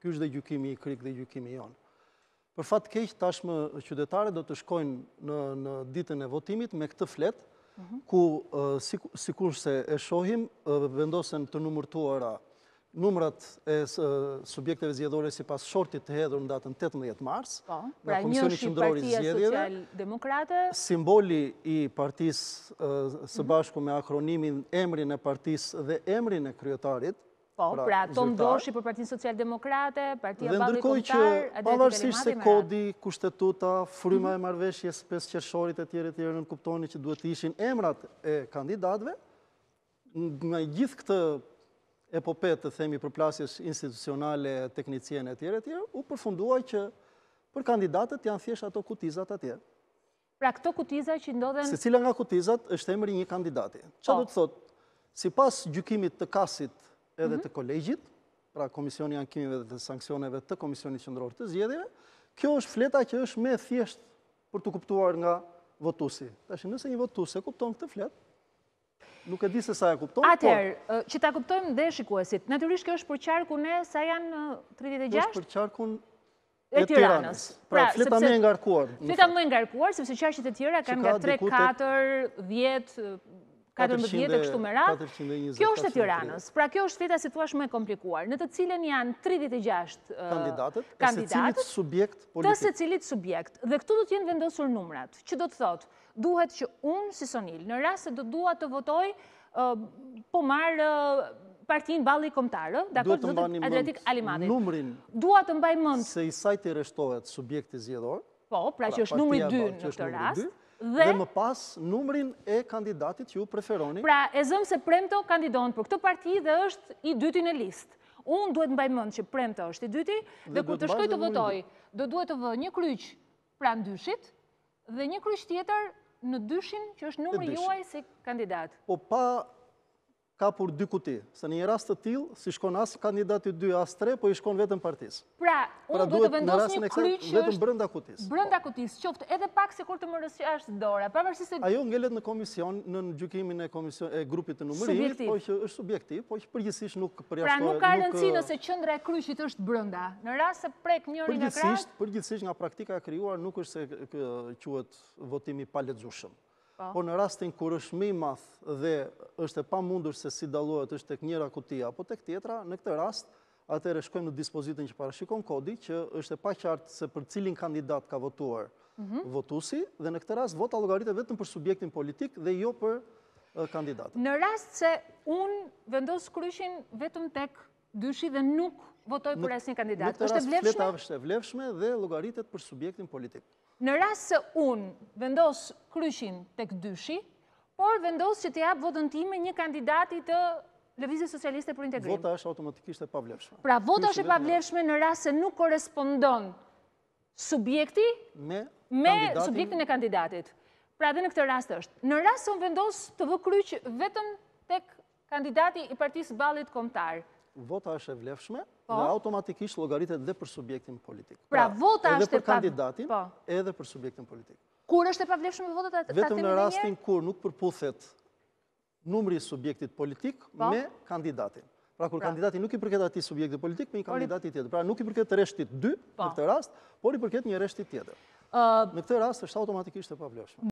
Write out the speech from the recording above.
Ky është dhe gjykimi i KRIIK dhe gjykimi jonë. Për fat keq tashmë qytetarët do të shkojnë në ditën e votimit me këtë fletë, ku sikur se e shohim vendosen të numërtuara numrat e subjekteve zgjedhore sipas shortit të hedhur në datën 18 mars, nga Komisioni Qendror i Zgjedhjeve, simboli i partisë së bashku me akronimin, emrin e partisë dhe emrin e kryetarit. Pra Tom Doshi për Partinë Social-Demokrate, Partia Balli Kombëtar, që pavarësisht se kodi, kushtetuta, fryma e marrëveshjes 5 qershorit e tjerë në kuptoni që duhet të ishin emrat e kandidatëve, nga gjithë këtë epopet të themi përplasjes institucionale, tekniciene e tjerë, u përfunduaj që për kandidatët janë thjesht ato kutizat atje. Pra këto kutizat që ndodhen... Se cila nga kutizat është emri një kandidati. Qa do të thotë, sipas gjykimit të KAS-it edhe të Kolegjit, pra Komisioni i Ankimeve dhe të Sanksioneve të Komisionit Qendror të Zgjedhjeve, kjo është fleta që është me thjesht për të kuptuar nga votuesi. Tash nëse një votues e kupton këtë fletë, nuk e di se sa e kupton. Atëherë, që ta kuptojmë dhe shikuesit, natyrisht kjo është për qarkun e sa janë 36? Është për qarkun e Tiranës. Pra, fleta më e ngarkuar. Fleta më e ngarkuar, sepse qarqet e tjera kanë nga 3, 4, 10, 14 e kështu me radhë. Kjo është e Tiranës. Pra kjo është fleta si thua më e komplikuar, në të cilën janë 36 kandidatët, të secilit subjekt politik. Të secilit subjekt. Dhe këtu do të jenë vendosur numrat, që do të thotë, duhet që unë si Sonil, në rast se do dua të votoj, po marë Partinë Balli Kombëtar, dakord, zotë Adriatik Alimadit. Numrin dua të mbaj mend se i sajt i rreshtohet subjekti zgjedhor. Po, pra që është numri 2 në këtë rast. Dhe më pas numrin e kandidatit që ju preferoni. Pra, e zëm se Premto kandidon për këtë parti dhe është i dyti në listë. Unë duhet mbaj mend që Premto është i dyti dhe kur të shkoj të votoj, do duhet të vë një kryq pranë dyshit dhe një kryq tjetër në dyshin që është numri juaj si kandidat. Po pa kapur 2 kuti, se në një rast të tillë, si shkon as kandidati 2, as 3, po i shkon vetëm partisë. Pra, unë duhet të vendos një kryq që vetëm brenda kutisë. Brenda kutisë, qoftë edhe pak se kur të më rësqash dora, pavarësisht se... Ajo ngelet në komision, në gjykimin e grupit të numërimit, po që është subjektiv, po që përgjithsisht nuk përjashtohet... Pra, nuk ka rëndësi nëse qendra e kryqit është brenda. Në rast se prek njëri nga krah... Përgjithsisht nga praktika e krijuar nuk është se quhet votimi pa lexueshëm. Po në rastin kur është më i madh dhe është e pamundur se si dallohet është tek njëra kuti apo tek tjetra, në këtë rast atëherë shkojmë në dispozitën që parashikon kodi, që është e paqartë se për cilin kandidat ka votuar votuesi dhe në këtë rast vota llogaritet vetëm për subjektin politik dhe jo për kandidatën. Në rast se unë vendos kryqin vetëm tek dyshi dhe nuk votoj për asnjë kandidat, është e vlefshme? Fleta është e vlefshme dhe llogaritet për subjektin politik. Në rast se unë vendos kryqin tek dyshi, por vendos që të jap votën time një kandidati të Lëvizjes Socialiste për Integrim. Vota është automatikisht e pavlefshme. Pra vota është e pavlefshme në rast se nuk korespondon subjekti me subjektin e kandidatit. Pra dhe në këtë rast është. Në rast se unë vendos të vë kryq vetëm tek kandidati i Partisë Ballit Kombëtar, vota është e vlefshme dhe automatikisht llogaritet dhe për subjektin politik. Pra vota është edhe për kandidatin, edhe për subjektin politik. Kur është e pavlefshme votat ta vetëm në rastin kur nuk përputhet numri i subjektit politik me kandidatin. Pra kur kandidati nuk i përket atij subjekti politik me një kandidati tjetër. Pra nuk i përket rreshtit 2 në këtë rast, por i përket një rreshti tjetër. Në këtë rast është automatikisht e pavlefshme.